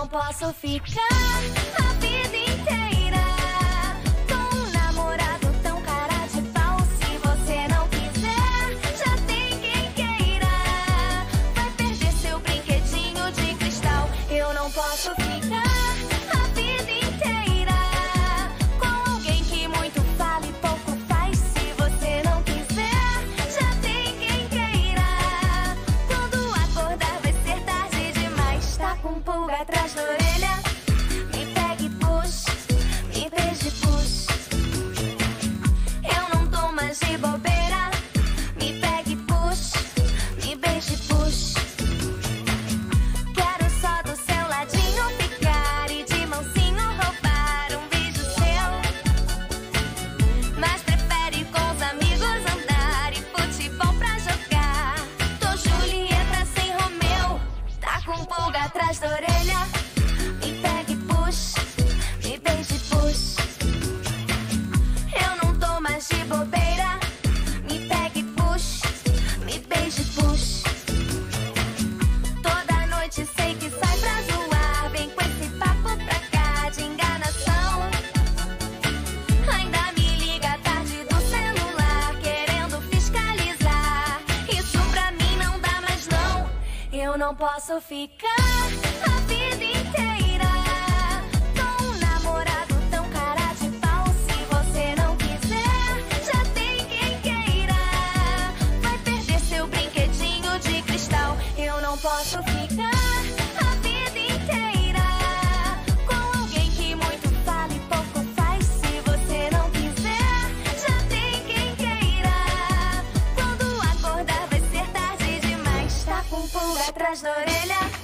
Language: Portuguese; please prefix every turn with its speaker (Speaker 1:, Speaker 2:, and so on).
Speaker 1: não posso ficar a vida inteira com um namorado tão cara de pau. Se você não quiser, já tem quem queira. Vai perder seu brinquedinho de cristal. Eu não posso ficar a vida inteira com alguém que muito fala e pouco faz. Se você não quiser, já tem quem queira. Quando acordar vai ser tarde demais. Tá com pulga atrás da orelha, me pega e puxa, me beija e puxa. Eu não tô mais de bobeira, me pega e puxa, me beija e puxa. Quero só do seu ladinho ficar e de mansinho roubar um beijo seu. Mas prefere com os amigos andar e futebol pra jogar. Tô Julieta sem Romeu, tá com pulga atrás da orelha, me pega e puxa, me beija e puxa. Eu não tô mais de bobeira, me pega e puxa, me beija e puxa. Toda noite sei que sai pra zoar, vem com esse papo pra cá de enganação. Ainda me liga à tarde do celular, querendo fiscalizar. Isso pra mim não dá mais não. Eu não posso ficar a vida inteira com um namorado tão cara de pau. Se você não quiser, já tem quem queira. Vai perder seu brinquedinho de cristal. Eu não posso ficar a vida inteira com alguém que muito fala e pouco faz. Se você não quiser, já tem quem queira. Quando acordar vai ser tarde demais. Tá com pulga atrás da orelha,